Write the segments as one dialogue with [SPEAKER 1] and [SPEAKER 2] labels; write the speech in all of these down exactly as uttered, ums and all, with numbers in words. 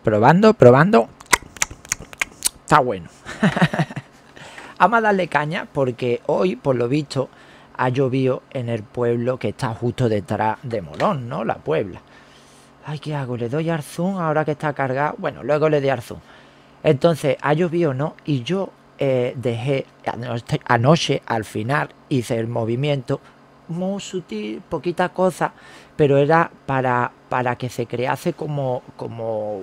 [SPEAKER 1] probando, probando. Está bueno. Vamos a darle caña porque hoy, por lo visto, ha llovido en el pueblo que está justo detrás de Morón, ¿no? La Puebla. Ay, ¿qué hago? ¿Le doy al zoom ahora que está cargado? Bueno, luego le doy al zoom. Entonces, ha llovido, ¿no? Y yo eh, dejé anoche, anoche, al final, hice el movimiento muy sutil, poquita cosa, pero era para, para que se crease como, como,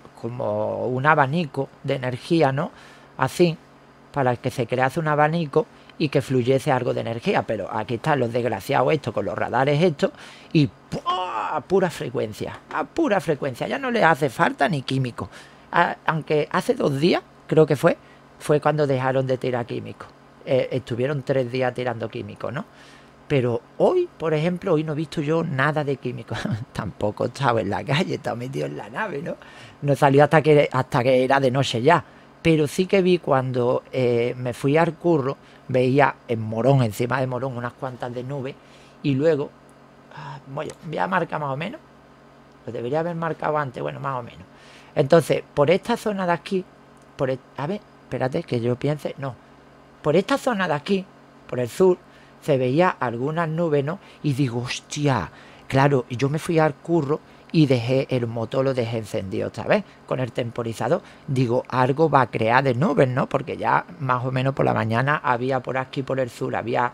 [SPEAKER 1] como un abanico de energía, ¿no? Así, para que se crease un abanico y que fluyese algo de energía. Pero aquí están los desgraciados estos con los radares estos y ¡pum! A pura frecuencia, a pura frecuencia. Ya no les hace falta ni químico. A, aunque hace dos días, creo que fue, fue cuando dejaron de tirar químicos. Eh, estuvieron tres días tirando químicos, ¿no? Pero hoy, por ejemplo, hoy no he visto yo nada de químicos. Tampoco estaba en la calle, estaba metido en la nave, ¿no? No salió hasta que, hasta que era de noche ya. Pero sí que vi cuando eh, me fui al curro, veía en Morón, encima de Morón, unas cuantas de nubes. Y luego, ah, voy, voy a marcar más o menos. Lo debería haber marcado antes, bueno, más o menos. Entonces, por esta zona de aquí, por el, a ver, espérate que yo piense, no. Por esta zona de aquí, por el sur, se veía algunas nubes, ¿no? Y digo, hostia, claro, yo me fui al curro y dejé el motor, lo dejé encendido otra vez con el temporizador. Digo, algo va a crear de nubes, ¿no? Porque ya más o menos por la mañana había por aquí, por el sur, había...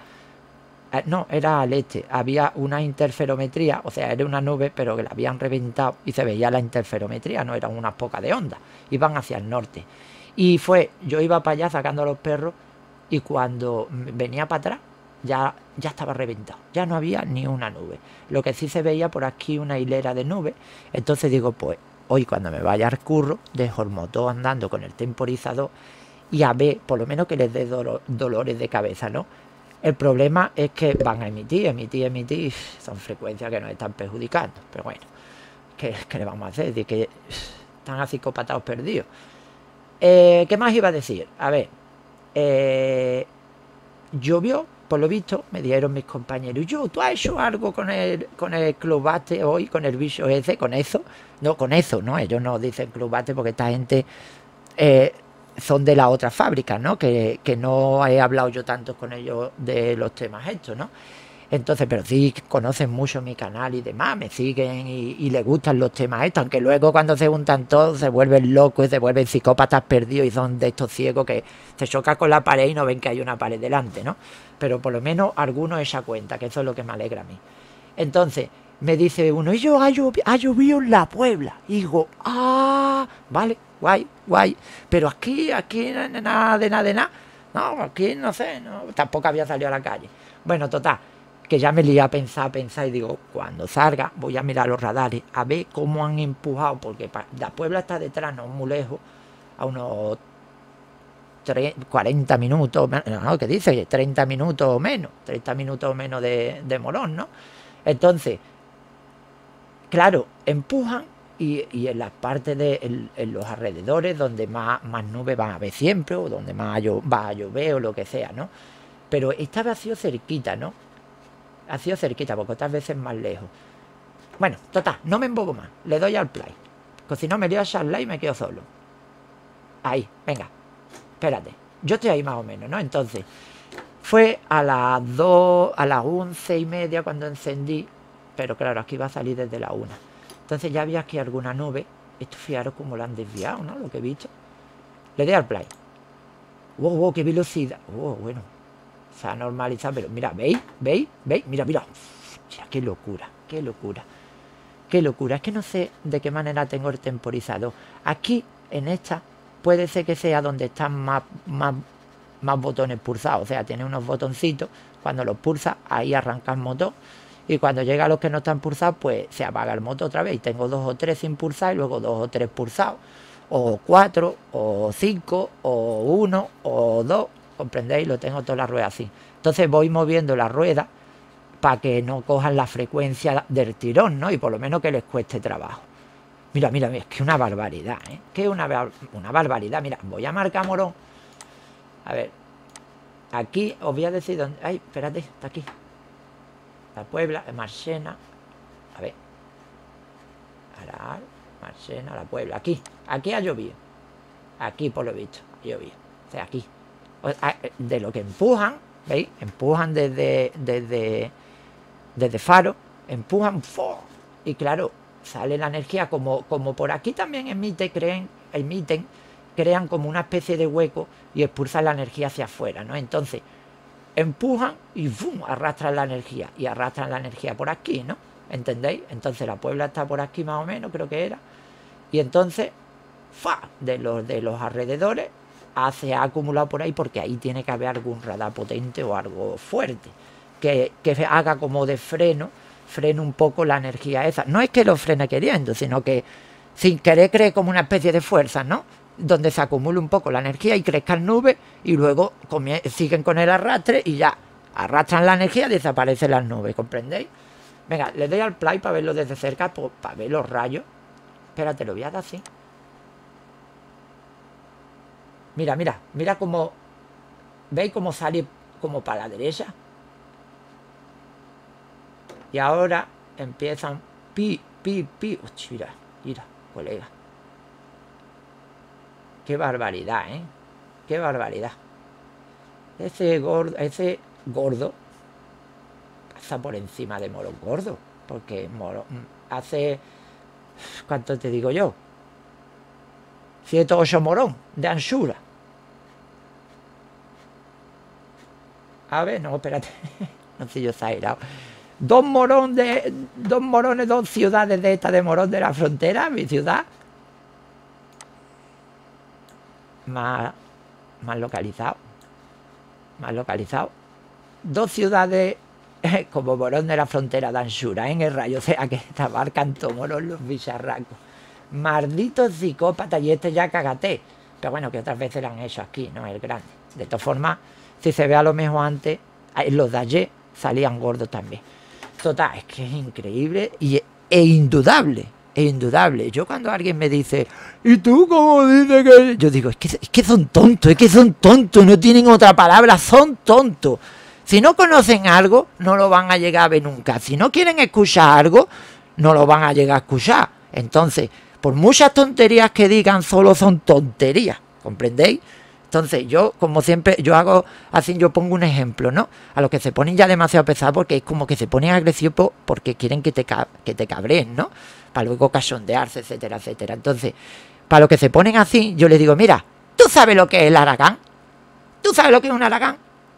[SPEAKER 1] Eh, no, era al este, había una interferometría, o sea, era una nube, pero que la habían reventado y se veía la interferometría, no eran unas pocas de onda, iban hacia el norte. Y fue, yo iba para allá sacando a los perros y cuando venía para atrás, ya, ya estaba reventado, ya no había ni una nube. Lo que sí se veía por aquí una hilera de nubes. Entonces digo, pues hoy cuando me vaya al curro, dejo el motor andando con el temporizador y a ver, por lo menos que les dé dolor, dolores de cabeza, ¿no? El problema es que van a emitir, emitir, emitir, son frecuencias que nos están perjudicando. Pero bueno, ¿qué, qué le vamos a hacer? De que están así psicópatas perdidos. Eh, ¿Qué más iba a decir? A ver, eh, llovió, por lo visto, me dijeron mis compañeros, yo, ¿tú has hecho algo con el, con el clubate hoy, con el bicho ese, con eso? No, con eso, ¿no? Ellos no dicen clubate porque esta gente eh, son de la otra fábrica, ¿no? Que, que no he hablado yo tanto con ellos de los temas estos, ¿no? Entonces, pero sí conocen mucho mi canal y demás, me siguen y, y les gustan los temas estos, aunque luego cuando se juntan todos se vuelven locos y se vuelven psicópatas perdidos y son de estos ciegos que se chocan con la pared y no ven que hay una pared delante, ¿no? Pero por lo menos algunos esa cuenta, que eso es lo que me alegra a mí. Entonces, me dice uno, ellos ha llovido, ha llovido en la Puebla. Y digo, ah, vale, guay, guay. Pero aquí, aquí nada de nada de nada. No, aquí no sé, no, tampoco había salido a la calle. Bueno, total, que ya me lié a pensar, a pensar y digo, cuando salga voy a mirar los radares, a ver cómo han empujado, porque la Puebla está detrás, no muy lejos, a unos cuarenta minutos, no, ¿qué dice? treinta minutos o menos, treinta minutos o menos de, de Morón, ¿no? Entonces, claro, empujan y, y en las partes de en, en los alrededores donde más, más nubes van a haber siempre, o donde más va a llover o lo que sea, ¿no? Pero esta vez ha sido cerquita, ¿no? Ha sido cerquita, porque otras veces más lejos. Bueno, total, no me embobo más. Le doy al play. Porque si no me lío a charlar y me quedo solo. Ahí, venga. Espérate. Yo estoy ahí más o menos, ¿no? Entonces, fue a las dos, a las once y media cuando encendí. Pero claro, aquí va a salir desde la una. Entonces ya había aquí alguna nube. Esto fijaros cómo lo han desviado, ¿no? Lo que he visto. Le doy al play. Wow, wow, qué velocidad. Wow, bueno. Se ha normalizado, pero mira, ¿veis? ¿Veis? ¿Veis? Mira, mira. Hostia, qué locura, qué locura. Qué locura. Es que no sé de qué manera tengo el temporizador. Aquí, en esta, puede ser que sea donde están más, más, más botones pulsados. O sea, tiene unos botoncitos. Cuando los pulsa, ahí arranca el motor. Y cuando llega a los que no están pulsados, pues se apaga el motor otra vez. Y tengo dos o tres sin pulsar y luego dos o tres pulsados. O cuatro, o cinco, o uno, o dos. ¿Comprendéis? Lo tengo toda la rueda así. Entonces voy moviendo la rueda para que no cojan la frecuencia del tirón, ¿no? Y por lo menos que les cueste trabajo. Mira, mira, mira, es que una barbaridad, ¿eh? Que una, una barbaridad. Mira, voy a marcar Morón. A ver. Aquí os voy a decir dónde... Ay, espérate, está aquí. La Puebla, Marchena. A ver. Aral. Marchena, La Puebla, aquí, aquí ha llovido. Aquí por lo visto, ha llovido. O sea, aquí. De lo que empujan, ¿veis? Empujan desde, desde, desde Faro, empujan, ¡fo! Y claro, sale la energía, como, como por aquí también emite, creen, emiten, crean como una especie de hueco y expulsan la energía hacia afuera, ¿no? Entonces, empujan y ¡fum! Arrastran la energía, y arrastran la energía por aquí, ¿no? ¿Entendéis? Entonces la Puebla está por aquí más o menos, creo que era, y entonces, ¡fa! De los, de los alrededores, se ha acumulado por ahí, porque ahí tiene que haber algún radar potente o algo fuerte, que, que haga como de freno, frene un poco la energía esa. No es que lo frene queriendo, sino que sin querer cree como una especie de fuerza, ¿no? Donde se acumule un poco la energía y crezcan nubes, y luego siguen con el arrastre y ya arrastran la energía y desaparecen las nubes, ¿comprendéis? Venga, le doy al play para verlo desde cerca, pues, para ver los rayos. Espérate, lo voy a dar así. Mira, mira, mira cómo... ¿Veis cómo sale como para la derecha? Y ahora empiezan pi, pi, pi. Uy, mira, mira, colega. Qué barbaridad, ¿eh? Qué barbaridad. Ese gordo, ese gordo pasa por encima de Morón Gordo. Porque Morón hace... ¿Cuánto te digo yo? siete o ocho morón de anchura. A ver, no, espérate. No sé, yo exagerado. Dos morón de. Dos morones, dos ciudades de esta de Morón de la Frontera, mi ciudad. Más. Más localizado. Más localizado. Dos ciudades como Morón de la Frontera de anchura en el rayo. O sea que te abarcan todo Morón los bicharracos. Maldito psicópata, y este ya cagaté. Pero bueno, que otras veces lo han hecho aquí, no el grande. De todas formas, si se ve a lo mejor antes, los de ayer salían gordos también. Total, es que es increíble y es indudable, es indudable. Yo cuando alguien me dice, ¿y tú cómo dices que...? Yo digo, es que, es que son tontos, es que son tontos, no tienen otra palabra, son tontos. Si no conocen algo, no lo van a llegar a ver nunca. Si no quieren escuchar algo, no lo van a llegar a escuchar. Entonces, por muchas tonterías que digan, solo son tonterías, ¿comprendéis? Entonces yo, como siempre, yo hago así, yo pongo un ejemplo, ¿no? A los que se ponen ya demasiado pesados, porque es como que se ponen agresivos porque quieren que te, que te cabreen, ¿no? Para luego cachondearse, etcétera, etcétera. Entonces, para los que se ponen así, yo les digo, mira, ¿tú sabes lo que es el Aragán? ¿Tú sabes lo que es un Aragán?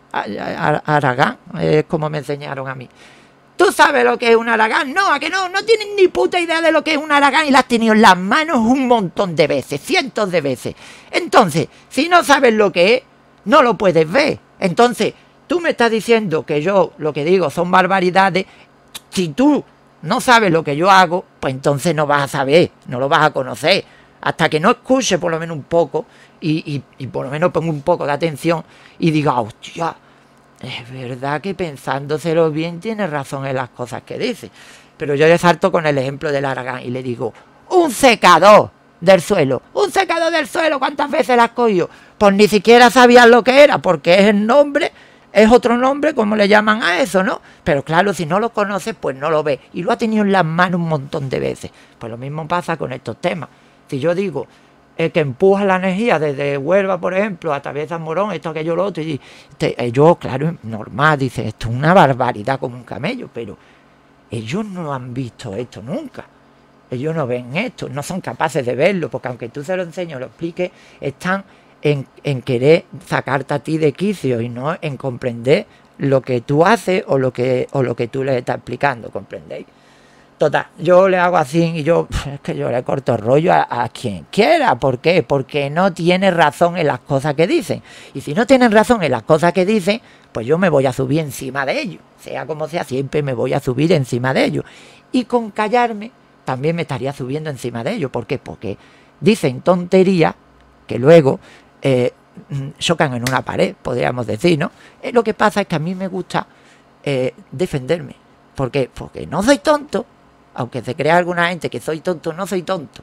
[SPEAKER 1] Aragán, es como me enseñaron a mí. ¿Tú sabes lo que es un Aragán? No, a que no, no tienen ni puta idea de lo que es un Aragán y la has tenido en las manos un montón de veces, cientos de veces. Entonces, si no sabes lo que es, no lo puedes ver. Entonces, tú me estás diciendo que yo lo que digo son barbaridades. Si tú no sabes lo que yo hago, pues entonces no vas a saber, no lo vas a conocer. Hasta que no escuche por lo menos un poco y, y, y por lo menos ponga un poco de atención y diga, hostia, es verdad que pensándoselo bien tiene razón en las cosas que dice. Pero yo le salto con el ejemplo del Aragán y le digo, un secador del suelo, un secador del suelo, ¿cuántas veces la has cogido? Pues ni siquiera sabías lo que era, porque es el nombre, es otro nombre, como le llaman a eso, ¿no? Pero claro, si no lo conoces, pues no lo ves. Y lo ha tenido en las manos un montón de veces. Pues lo mismo pasa con estos temas. Si yo digo... Eh, que empuja la energía desde Huelva, por ejemplo, atraviesa Morón, esto, aquello, lo otro, y te, ellos, claro, normal, dicen, esto es una barbaridad como un camello, pero ellos no han visto esto nunca, ellos no ven esto, no son capaces de verlo, porque aunque tú se lo enseñes, lo expliques, están en, en querer sacarte a ti de quicio y no en comprender lo que tú haces o lo que, o lo que tú les estás explicando, ¿comprendéis? Total, yo le hago así y yo, es que yo le corto el rollo a, a quien quiera. ¿Por qué? Porque no tiene razón en las cosas que dicen. Y si no tienen razón en las cosas que dicen, pues yo me voy a subir encima de ellos. Sea como sea, siempre me voy a subir encima de ellos. Y con callarme, también me estaría subiendo encima de ellos. ¿Por qué? Porque dicen tonterías que luego eh, chocan en una pared, podríamos decir, ¿no? Eh, lo que pasa es que a mí me gusta eh, defenderme. ¿Por qué? Porque no soy tonto. Aunque se crea alguna gente que soy tonto, no soy tonto.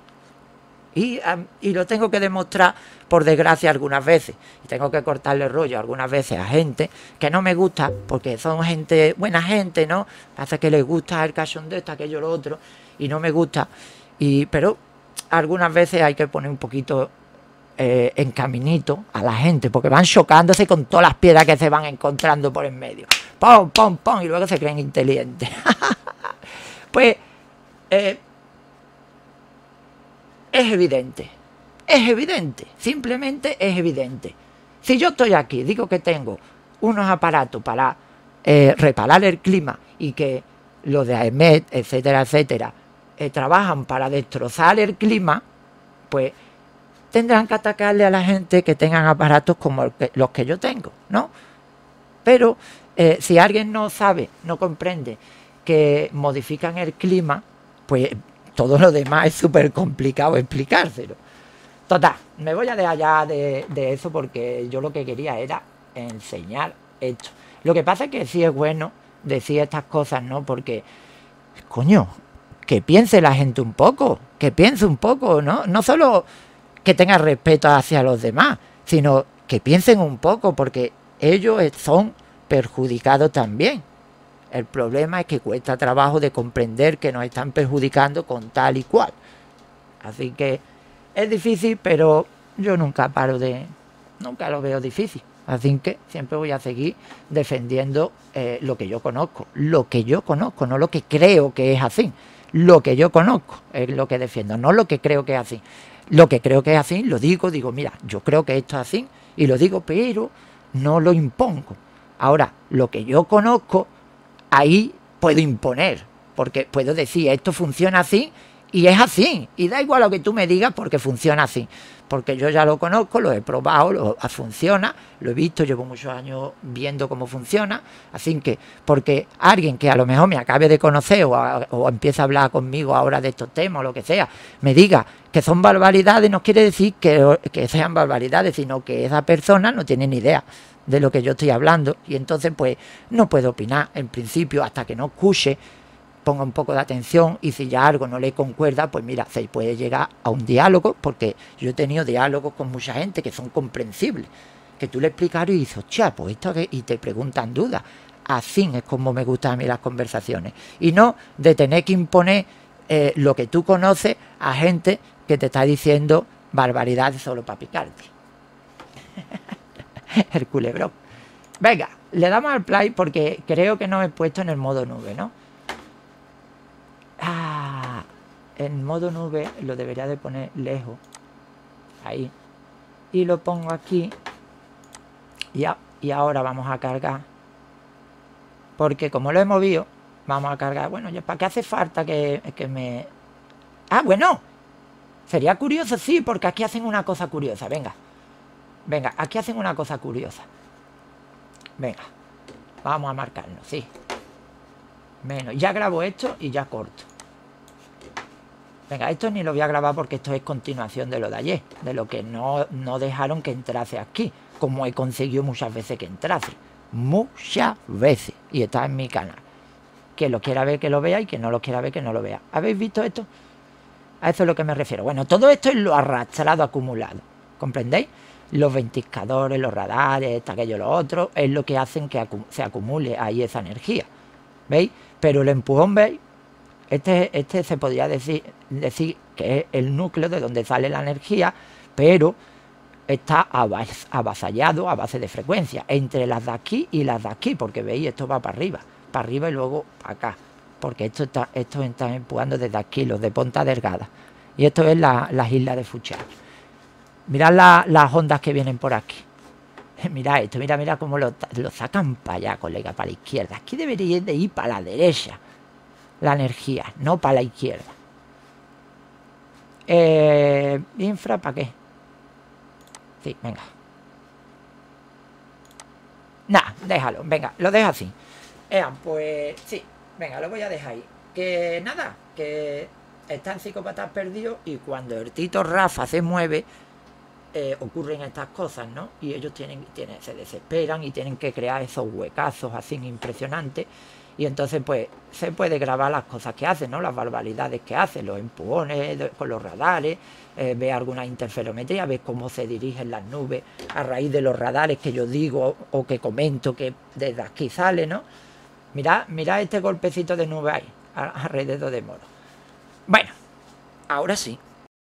[SPEAKER 1] Y, um, y lo tengo que demostrar, por desgracia, algunas veces. Y tengo que cortarle rollo algunas veces a gente que no me gusta, porque son gente, buena gente, ¿no? Pasa que les gusta el cachondeo, esto, aquello, lo otro, y no me gusta. Y, pero algunas veces hay que poner un poquito eh, en caminito a la gente, porque van chocándose con todas las piedras que se van encontrando por en medio. ¡Pum, pum, pum! Y luego se creen inteligentes. Pues eh, es evidente, es evidente, simplemente es evidente. Si yo estoy aquí, digo que tengo unos aparatos para eh, reparar el clima y que los de A E M E T, etcétera, etcétera, eh, trabajan para destrozar el clima, pues tendrán que atacarle a la gente que tengan aparatos como el que, los que yo tengo, ¿no? Pero eh, si alguien no sabe, no comprende que modifican el clima, pues todo lo demás es súper complicado explicárselo. Total, me voy a dejar ya de, de eso porque yo lo que quería era enseñar esto. Lo que pasa es que sí es bueno decir estas cosas, ¿no? Porque, coño, que piense la gente un poco, que piense un poco, ¿no? No solo que tenga respeto hacia los demás, sino que piensen un poco, porque ellos son perjudicados también. El problema es que cuesta trabajo de comprender que nos están perjudicando con tal y cual. Así que es difícil, pero yo nunca paro de... nunca lo veo difícil. Así que siempre voy a seguir defendiendo eh, lo que yo conozco. Lo que yo conozco, no lo que creo que es así. Lo que yo conozco es lo que defiendo, no lo que creo que es así. Lo que creo que es así, lo digo, digo, mira, yo creo que esto es así, y lo digo, pero no lo impongo. Ahora, lo que yo conozco, ahí puedo imponer, porque puedo decir, esto funciona así, y es así, y da igual lo que tú me digas porque funciona así, porque yo ya lo conozco, lo he probado, lo, funciona, lo he visto, llevo muchos años viendo cómo funciona, así que, porque alguien que a lo mejor me acabe de conocer o, a, o empieza a hablar conmigo ahora de estos temas o lo que sea, me diga que son barbaridades, no quiere decir que, que sean barbaridades, sino que esa persona no tiene ni idea de lo que yo estoy hablando, y entonces pues no puedo opinar en principio hasta que no escuche, ponga un poco de atención, y si ya algo no le concuerda, pues mira, se puede llegar a un diálogo, porque yo he tenido diálogos con mucha gente que son comprensibles, que tú le explicas y dices, hostia, pues esto que... y te preguntan dudas. Así es como me gustan a mí las conversaciones, y no de tener que imponer eh, lo que tú conoces a gente que te está diciendo barbaridades solo para picarte. El culebrón. Venga, le damos al play porque creo que no he puesto en el modo nube, ¿no? Ah, en modo nube lo debería de poner lejos. Ahí. Y lo pongo aquí. Ya, y ahora vamos a cargar. Porque como lo he movido, vamos a cargar. Bueno, ¿para qué hace falta que, que me...? Ah, bueno. Sería curioso, sí, porque aquí hacen una cosa curiosa. Venga. Venga, aquí hacen una cosa curiosa. Venga. Vamos a marcarnos, sí. Menos. Ya grabo esto y ya corto. Venga, esto ni lo voy a grabar porque esto es continuación de lo de ayer. De lo que no, no dejaron que entrase aquí. Como he conseguido muchas veces que entrase. Muchas veces. Y está en mi canal. Que lo quiera ver, que lo vea. Y que no lo quiera ver, que no lo vea. ¿Habéis visto esto? A eso es lo que me refiero. Bueno, todo esto es lo arrastrado acumulado. ¿Comprendéis? Los ventiscadores, los radares, esto, aquello, lo otro, es lo que hacen que acu se acumule ahí esa energía. ¿Veis? Pero el empujón, ¿veis? Este, este se podría decir, decir que es el núcleo de donde sale la energía, pero está avasallado a base de frecuencia, entre las de aquí y las de aquí, porque veis, esto va para arriba, para arriba y luego para acá, porque esto está, esto está empujando desde aquí, los de Ponta Delgada, y esto es la, las islas de Fuchar. Mirad la, las ondas que vienen por aquí. Mira esto, mira, mira cómo lo, lo sacan para allá, colega, para la izquierda. Aquí debería de ir para la derecha la energía, no para la izquierda. Eh, ¿Infra para qué? Sí, venga. Nah, déjalo, venga, lo dejo así. Eh, pues sí, venga, lo voy a dejar ahí. Que nada, que están psicópatas perdidos y cuando el Tito Rafa se mueve... Eh, ocurren estas cosas, ¿no? Y ellos tienen, tienen, se desesperan y tienen que crear esos huecazos así impresionantes, y entonces pues se puede grabar las cosas que hacen, ¿no? Las barbaridades que hacen, los empujones de, con los radares, eh, ve alguna interferometría, ve cómo se dirigen las nubes a raíz de los radares que yo digo o que comento que desde aquí sale, ¿no? Mirad, mirad este golpecito de nube ahí, alrededor de Moro. Bueno, ahora sí.